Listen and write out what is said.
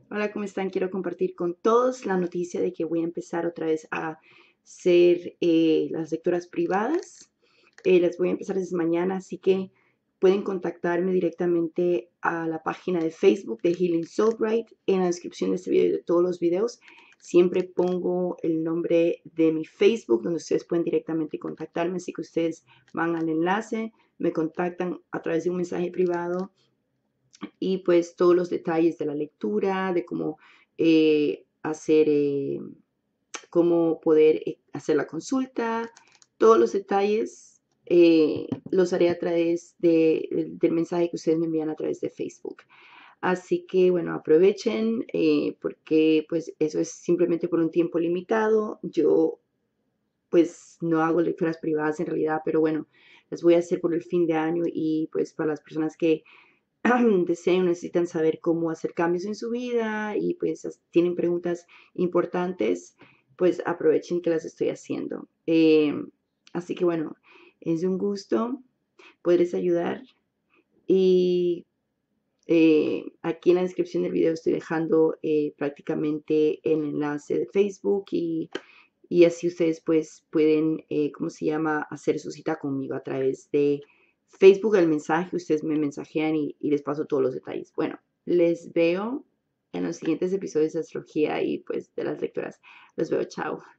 Hola, ¿cómo están? Quiero compartir con todos la noticia de que voy a empezar otra vez a hacer las lecturas privadas. Las voy a empezar desde mañana, así que pueden contactarme directamente a la página de Facebook de Healing Soul Bright. En la descripción de este video y de todos los videos siempre pongo el nombre de mi Facebook donde ustedes pueden directamente contactarme, así que ustedes van al enlace, me contactan a través de un mensaje privado y pues todos los detalles de la lectura, de cómo hacer, cómo poder hacer la consulta, todos los detalles los haré a través del mensaje que ustedes me envían a través de Facebook. Así que bueno, aprovechen porque pues eso es simplemente por un tiempo limitado. Yo pues no hago lecturas privadas en realidad, pero bueno, las voy a hacer por el fin de año y pues para las personas que desean, necesitan saber cómo hacer cambios en su vida y pues tienen preguntas importantes, pues aprovechen que las estoy haciendo. Así que bueno, es un gusto poderles ayudar y aquí en la descripción del video estoy dejando prácticamente el enlace de Facebook y así ustedes pues pueden, ¿cómo se llama?, hacer su cita conmigo a través de Facebook, el mensaje, ustedes me mensajean y les paso todos los detalles. Bueno, les veo en los siguientes episodios de astrología y pues de las lecturas. Los veo, chao.